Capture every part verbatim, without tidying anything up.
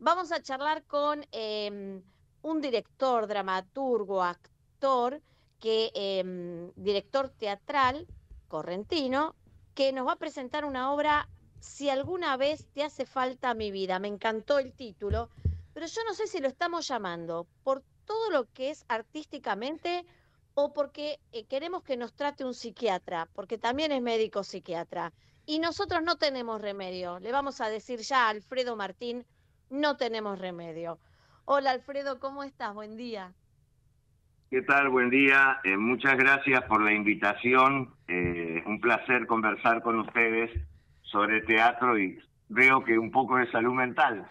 Vamos a charlar con eh, un director, dramaturgo, actor, que, eh, director teatral correntino, que nos va a presentar una obra, Si alguna vez te hace falta mi vida. Me encantó el título, pero yo no sé si lo estamos llamando por todo lo que es artísticamente o porque eh, queremos que nos trate un psiquiatra, porque también es médico psiquiatra. Y nosotros no tenemos remedio. Le vamos a decir ya a Alfredo Martín, no tenemos remedio. Hola Alfredo, ¿cómo estás? Buen día. ¿Qué tal? Buen día. Eh, muchas gracias por la invitación. Eh, un placer conversar con ustedes sobre teatro y veo que un poco de salud mental.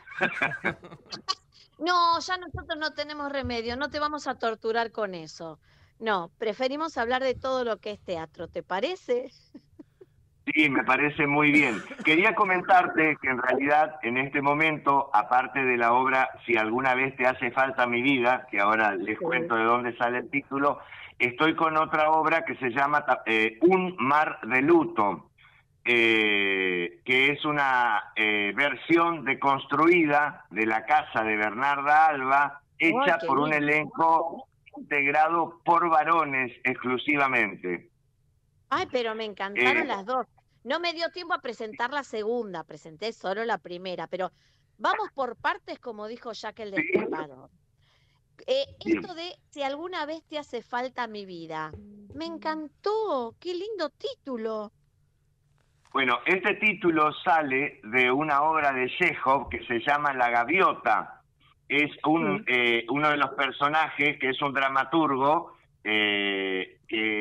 No, ya nosotros no tenemos remedio, no te vamos a torturar con eso. No, preferimos hablar de todo lo que es teatro, ¿te parece? Sí, me parece muy bien. Quería comentarte que en realidad en este momento, aparte de la obra Si alguna vez te hace falta mi vida, que ahora les Sí. cuento de dónde sale el título, estoy con otra obra que se llama eh, Un mar de luto. Eh, que es una eh, versión deconstruida de La casa de Bernarda Alba, Ay, hecha qué por un lindo. elenco integrado por varones exclusivamente. Ay, pero me encantaron Eh, las dos. No me dio tiempo a presentar la segunda, presenté solo la primera, pero vamos por partes, como dijo Jack el sí, Destripador. Eh, bien. esto de Si alguna vez te hace falta mi vida, me encantó, qué lindo título. Bueno, este título sale de una obra de Chekhov que se llama La Gaviota. Es un, Sí. eh, uno de los personajes que es un dramaturgo eh,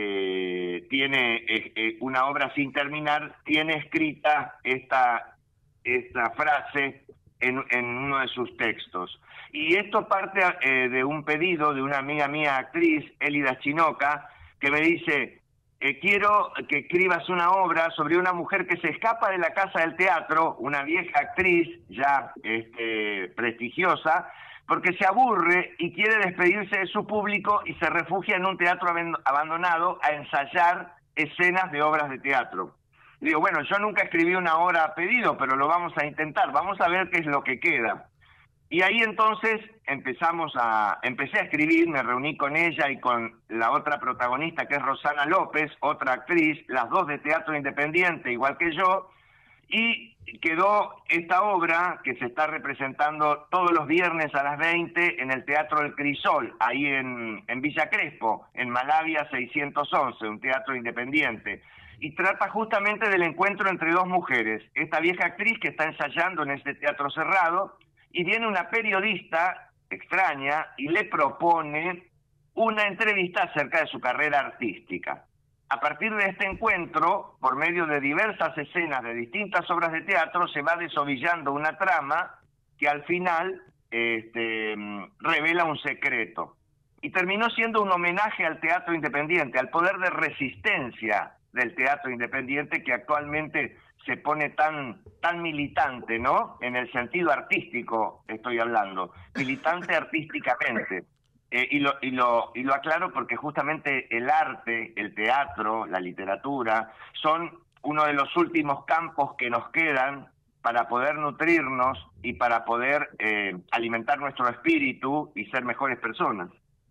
que tiene eh, eh, una obra sin terminar, tiene escrita esta, esta frase en, en uno de sus textos. Y esto parte eh, de un pedido de una amiga mía actriz, Elida Chinoca, que me dice: eh, quiero que escribas una obra sobre una mujer que se escapa de la casa del teatro, una vieja actriz ya este, prestigiosa, porque se aburre y quiere despedirse de su público y se refugia en un teatro abandonado a ensayar escenas de obras de teatro. Digo, bueno, yo nunca escribí una obra a pedido, pero lo vamos a intentar, vamos a ver qué es lo que queda. Y ahí entonces empezamos a, empecé a escribir, me reuní con ella y con la otra protagonista, que es Rosana López, otra actriz, las dos de teatro independiente, igual que yo, y quedó esta obra que se está representando todos los viernes a las veinte en el Teatro El Crisol, ahí en, en Villa Crespo, en Malavia seiscientos once, un teatro independiente. Y trata justamente del encuentro entre dos mujeres, esta vieja actriz que está ensayando en este teatro cerrado, y viene una periodista extraña y le propone una entrevista acerca de su carrera artística. A partir de este encuentro, por medio de diversas escenas de distintas obras de teatro, se va desovillando una trama que al final este, revela un secreto. Y terminó siendo un homenaje al teatro independiente, al poder de resistencia del teatro independiente que actualmente se pone tan, tan militante, ¿no? En el sentido artístico estoy hablando, militante artísticamente. Eh, y, lo, y, lo, y lo aclaro porque justamente el arte, el teatro, la literatura, son uno de los últimos campos que nos quedan para poder nutrirnos y para poder eh, alimentar nuestro espíritu y ser mejores personas.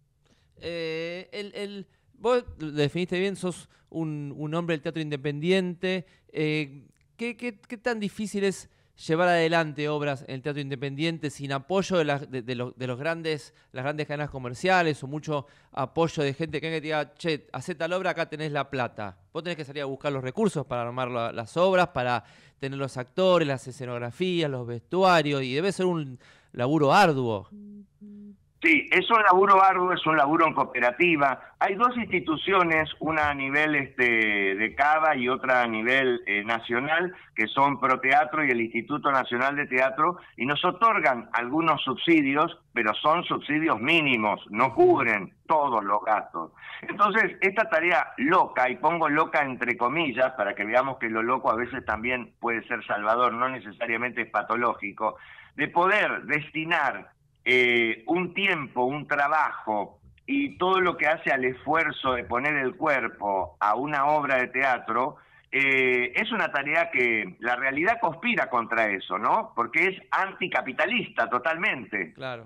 Eh, el, el, vos lo definiste bien, sos un, un hombre del teatro independiente. Eh, ¿qué, qué, ¿Qué tan difícil es llevar adelante obras en el teatro independiente sin apoyo de, la, de, de, los, de los grandes, las grandes cadenas comerciales o mucho apoyo de gente que venga y te diga, che, hacé tal obra, acá tenés la plata? Vos tenés que salir a buscar los recursos para armar la, las obras, para tener los actores, las escenografías, los vestuarios, y debe ser un laburo arduo. Sí, es un laburo arduo, es un laburo en cooperativa. Hay dos instituciones, una a nivel este, de Cava y otra a nivel eh, nacional, que son Proteatro y el Instituto Nacional de Teatro, y nos otorgan algunos subsidios, pero son subsidios mínimos, no cubren todos los gastos. Entonces, esta tarea loca, y pongo loca entre comillas, para que veamos que lo loco a veces también puede ser salvador, no necesariamente es patológico, de poder destinar Eh, un tiempo, un trabajo y todo lo que hace al esfuerzo de poner el cuerpo a una obra de teatro eh, es una tarea que la realidad conspira contra eso, ¿no? Porque es anticapitalista totalmente. Claro.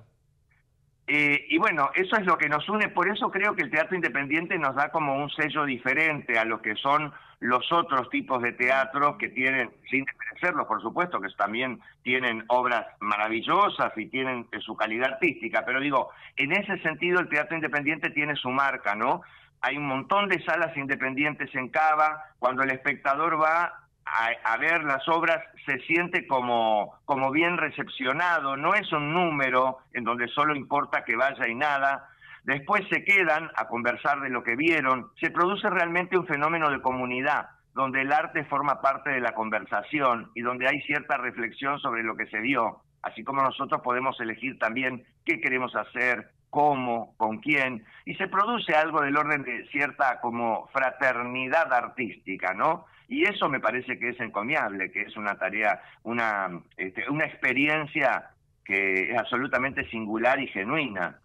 Eh, y bueno, eso es lo que nos une, por eso creo que el teatro independiente nos da como un sello diferente a lo que son los otros tipos de teatro que tienen, sin desmerecerlos por supuesto, que también tienen obras maravillosas y tienen eh, su calidad artística, pero digo, en ese sentido el teatro independiente tiene su marca, ¿no? Hay un montón de salas independientes en Cava, cuando el espectador va A, a ver las obras se siente como, como bien recepcionado, no es un número en donde solo importa que vaya y nada, después se quedan a conversar de lo que vieron, se produce realmente un fenómeno de comunidad, donde el arte forma parte de la conversación y donde hay cierta reflexión sobre lo que se vio, así como nosotros podemos elegir también qué queremos hacer, cómo, con quién, y se produce algo del orden de cierta como fraternidad artística, ¿no? Y eso me parece que es encomiable, que es una tarea, una, este, una experiencia que es absolutamente singular y genuina.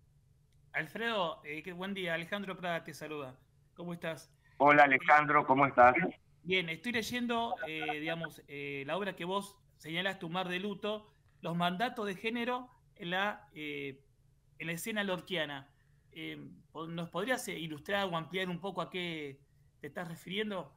Alfredo, eh, qué buen día. Alejandro Prada te saluda. ¿Cómo estás? Hola Alejandro, ¿cómo estás? Bien, estoy leyendo, eh, digamos, eh, la obra que vos señalas, Tu mar de luto, los mandatos de género en la, eh, en la escena lorquiana. Eh, ¿Nos podrías ilustrar o ampliar un poco a qué te estás refiriendo?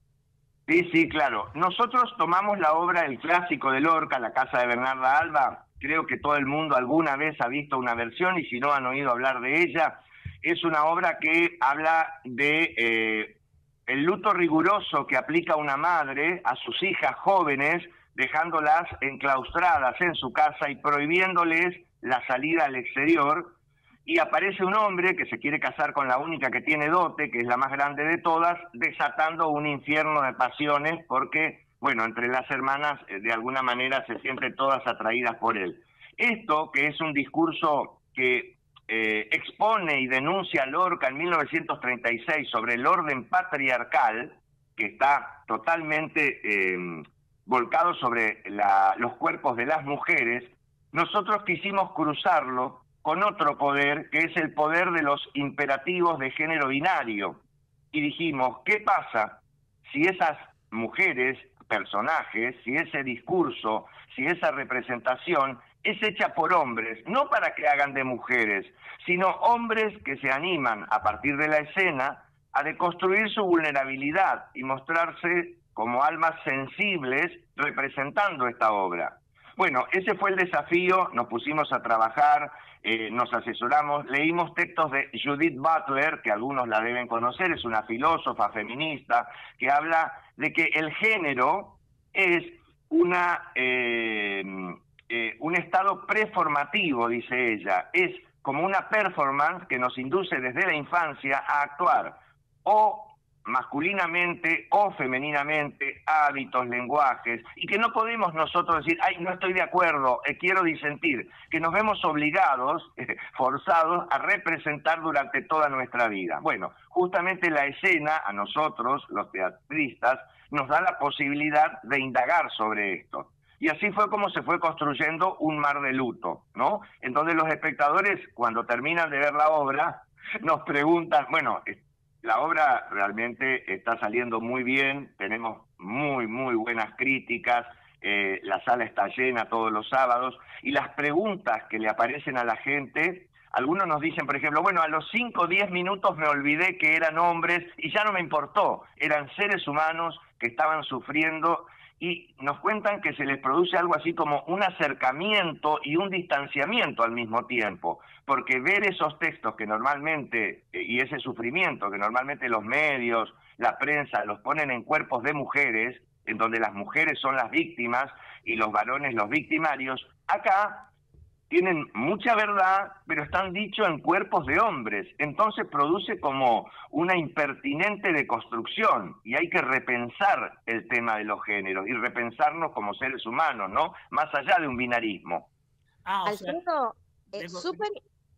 Sí, sí, claro. Nosotros tomamos la obra, el clásico de Lorca, La casa de Bernarda Alba. Creo que todo el mundo alguna vez ha visto una versión y si no han oído hablar de ella. Es una obra que habla de eh, el luto riguroso que aplica una madre a sus hijas jóvenes, dejándolas enclaustradas en su casa y prohibiéndoles la salida al exterior. Y aparece un hombre que se quiere casar con la única que tiene dote, que es la más grande de todas, desatando un infierno de pasiones porque, bueno, entre las hermanas eh, de alguna manera se sienten todas atraídas por él. Esto, que es un discurso que eh, expone y denuncia Lorca en mil novecientos treinta y seis sobre el orden patriarcal, que está totalmente eh, volcado sobre la, los cuerpos de las mujeres, nosotros quisimos cruzarlo con otro poder, que es el poder de los imperativos de género binario. Y dijimos, ¿qué pasa si esas mujeres, personajes, si ese discurso, si esa representación es hecha por hombres, no para que hagan de mujeres, sino hombres que se animan a partir de la escena a deconstruir su vulnerabilidad y mostrarse como almas sensibles representando esta obra? Bueno, ese fue el desafío, nos pusimos a trabajar, eh, nos asesoramos, leímos textos de Judith Butler, que algunos la deben conocer, es una filósofa feminista, que habla de que el género es una, eh, eh, un estado preformativo, dice ella, es como una performance que nos induce desde la infancia a actuar o masculinamente o femeninamente, hábitos, lenguajes, y que no podemos nosotros decir, ay, no estoy de acuerdo, eh, quiero disentir, que nos vemos obligados, eh, forzados a representar durante toda nuestra vida. Bueno, justamente la escena, a nosotros, los teatristas, nos da la posibilidad de indagar sobre esto. Y así fue como se fue construyendo Un mar de luto, ¿no? En donde los espectadores, cuando terminan de ver la obra, nos preguntan, bueno, la obra realmente está saliendo muy bien, tenemos muy, muy buenas críticas, eh, la sala está llena todos los sábados, y las preguntas que le aparecen a la gente, algunos nos dicen, por ejemplo, bueno, a los cinco o diez minutos me olvidé que eran hombres y ya no me importó, eran seres humanos que estaban sufriendo, y nos cuentan que se les produce algo así como un acercamiento y un distanciamiento al mismo tiempo, porque ver esos textos que normalmente, y ese sufrimiento que normalmente los medios, la prensa, los ponen en cuerpos de mujeres, en donde las mujeres son las víctimas y los varones los victimarios, acá tienen mucha verdad, pero están dichos en cuerpos de hombres. Entonces produce como una impertinente deconstrucción y hay que repensar el tema de los géneros y repensarnos como seres humanos, ¿no? Más allá de un binarismo. Ah, o Alfredo, sea, eh, súper...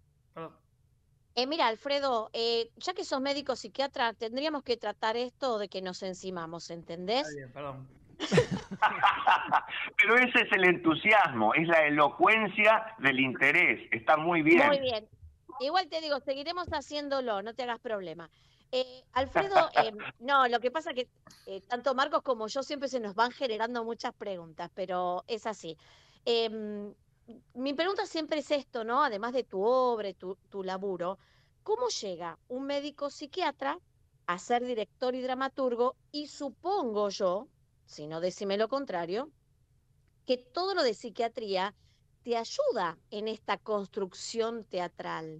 Eh, mira, Alfredo, eh, ya que sos médico psiquiatra, tendríamos que tratar esto de que nos encimamos, ¿entendés? Está bien, perdón. Pero ese es el entusiasmo, es la elocuencia del interés, está muy bien. Muy bien. Igual te digo, seguiremos haciéndolo, no te hagas problema. Eh, Alfredo, eh, no, lo que pasa que eh, tanto Marcos como yo siempre se nos van generando muchas preguntas, pero es así. Em, Mi pregunta siempre es esto, ¿no? Además de tu obra, y tu, tu laburo, ¿cómo llega un médico psiquiatra a ser director y dramaturgo? Y supongo yo, si no decime lo contrario, que todo lo de psiquiatría te ayuda en esta construcción teatral.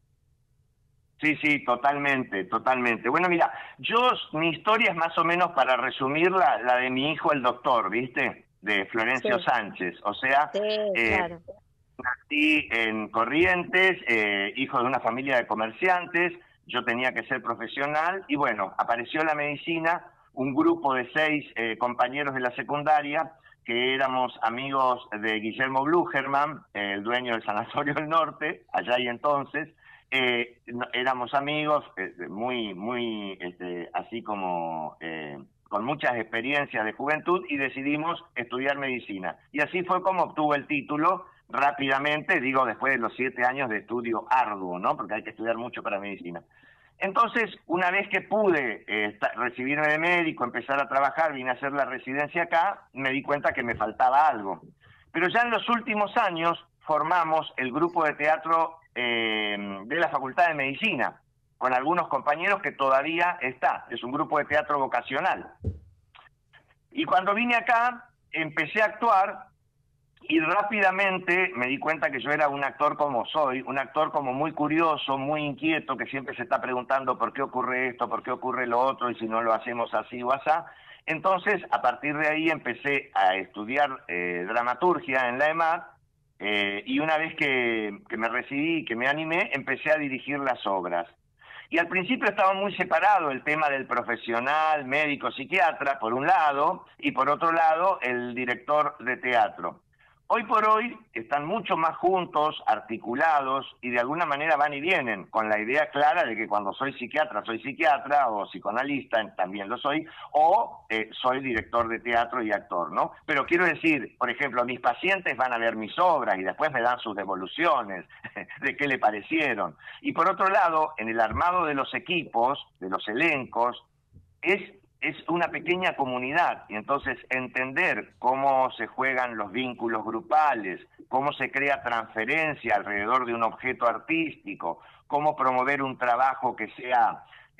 Sí, sí, totalmente, totalmente. Bueno, mira, yo, mi historia es más o menos, para resumirla, la de mi hijo el doctor, ¿viste? De Florencio Sí, Sánchez. O sea, sí, eh, claro. nací en Corrientes, eh, hijo de una familia de comerciantes, yo tenía que ser profesional y bueno, apareció la medicina, un grupo de seis eh, compañeros de la secundaria que éramos amigos de Guillermo Blugerman, eh, el dueño del Sanatorio del Norte, allá y entonces. Eh, no, éramos amigos, eh, muy, muy, este, así como eh, con muchas experiencias de juventud, y decidimos estudiar medicina. Y así fue como obtuvo el título rápidamente, digo, después de los siete años de estudio arduo, ¿no? Porque hay que estudiar mucho para medicina. Entonces, una vez que pude eh, recibirme de médico, empezar a trabajar, vine a hacer la residencia acá, me di cuenta que me faltaba algo. Pero ya en los últimos años formamos el grupo de teatro eh, de la Facultad de Medicina, con algunos compañeros que todavía está. Es un grupo de teatro vocacional. Y cuando vine acá, empecé a actuar y rápidamente me di cuenta que yo era un actor como soy, un actor como muy curioso, muy inquieto, que siempre se está preguntando por qué ocurre esto, por qué ocurre lo otro, y si no lo hacemos así o asá. Entonces, a partir de ahí empecé a estudiar eh, dramaturgia en la EMAD, eh, y una vez que, que me recibí, que me animé, empecé a dirigir las obras. Y al principio estaba muy separado el tema del profesional, médico, psiquiatra, por un lado, y por otro lado, el director de teatro. Hoy por hoy están mucho más juntos, articulados, y de alguna manera van y vienen, con la idea clara de que cuando soy psiquiatra, soy psiquiatra, o psicoanalista, también lo soy, o eh, soy director de teatro y actor, ¿no? Pero quiero decir, por ejemplo, mis pacientes van a ver mis obras y después me dan sus devoluciones de qué le parecieron. Y por otro lado, en el armado de los equipos, de los elencos, es... es una pequeña comunidad, y entonces entender cómo se juegan los vínculos grupales, cómo se crea transferencia alrededor de un objeto artístico, cómo promover un trabajo que sea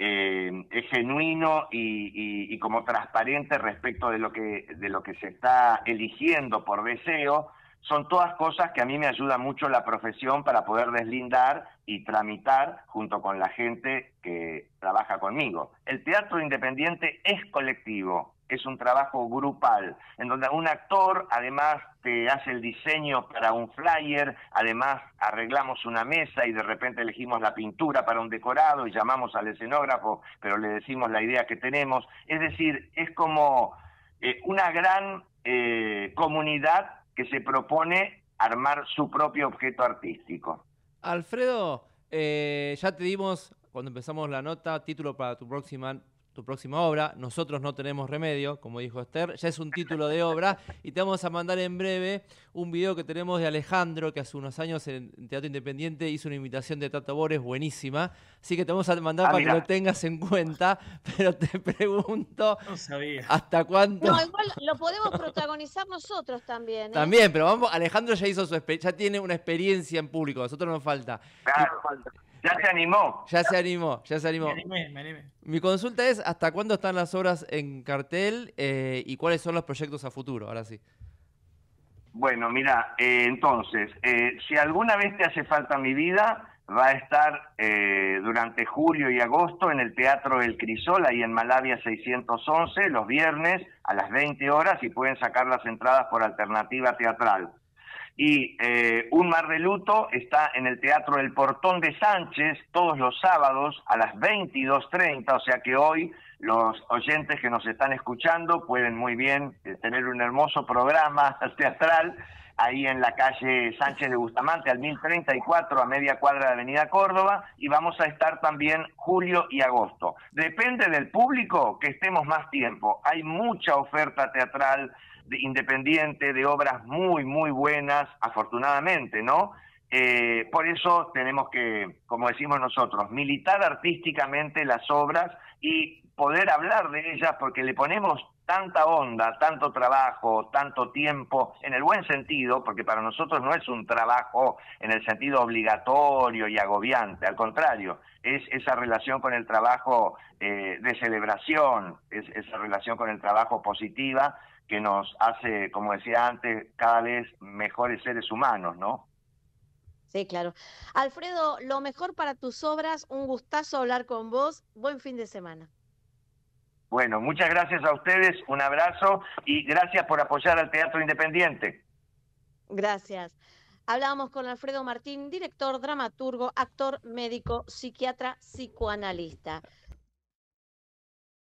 eh, genuino y, y, y como transparente respecto de lo que, de lo que se está eligiendo por deseo, son todas cosas que a mí me ayuda mucho la profesión para poder deslindar y tramitar junto con la gente que trabaja conmigo. El teatro independiente es colectivo, es un trabajo grupal, en donde un actor además te hace el diseño para un flyer, además arreglamos una mesa y de repente elegimos la pintura para un decorado y llamamos al escenógrafo, pero le decimos la idea que tenemos. Es decir, es como eh, una gran eh, comunidad que se propone armar su propio objeto artístico. Alfredo, eh, ya te dimos, cuando empezamos la nota, título para tu próxima, tu próxima obra. Nosotros no tenemos remedio, como dijo Esther, ya es un título de obra, y te vamos a mandar en breve un video que tenemos de Alejandro, que hace unos años en Teatro Independiente hizo una imitación de Tato Bores buenísima, así que te vamos a mandar ah, para mirá. que lo tengas en cuenta, pero te pregunto, no sabía. ¿hasta cuánto? No, igual lo podemos protagonizar nosotros también, ¿eh? También, pero vamos, Alejandro ya hizo su ya tiene una experiencia en público, a nosotros nos falta. Claro, falta. Ya se animó. Ya se animó, ya se animó. Me animé, me animé. Mi consulta es, ¿hasta cuándo están las obras en cartel eh, y cuáles son los proyectos a futuro? Ahora sí. Bueno, mira, eh, entonces, eh, si alguna vez te hace falta mi vida, va a estar eh, durante julio y agosto en el Teatro El Crisol, ahí en Malavia seiscientos once, los viernes a las veinte horas, y pueden sacar las entradas por Alternativa Teatral. Y eh, Un Mar de Luto está en el Teatro El Portón de Sánchez todos los sábados a las veintidós treinta, o sea que hoy los oyentes que nos están escuchando pueden muy bien eh, tener un hermoso programa teatral ahí en la calle Sánchez de Bustamante, al mil treinta y cuatro, a media cuadra de Avenida Córdoba, y vamos a estar también julio y agosto. Depende del público que estemos más tiempo. Hay mucha oferta teatral de, independiente, de obras muy, muy buenas, afortunadamente, ¿no? Eh, por eso tenemos que, como decimos nosotros, militar artísticamente las obras y poder hablar de ellas porque le ponemos tanta onda, tanto trabajo, tanto tiempo, en el buen sentido, porque para nosotros no es un trabajo en el sentido obligatorio y agobiante, al contrario, es esa relación con el trabajo eh, de celebración, es esa relación con el trabajo positiva que nos hace, como decía antes, cada vez mejores seres humanos, ¿no? Sí, claro. Alfredo, lo mejor para tus obras, un gustazo hablar con vos. Buen fin de semana. Bueno, muchas gracias a ustedes, un abrazo y gracias por apoyar al Teatro Independiente. Gracias. Hablábamos con Alfredo Martín, director, dramaturgo, actor, médico, psiquiatra, psicoanalista.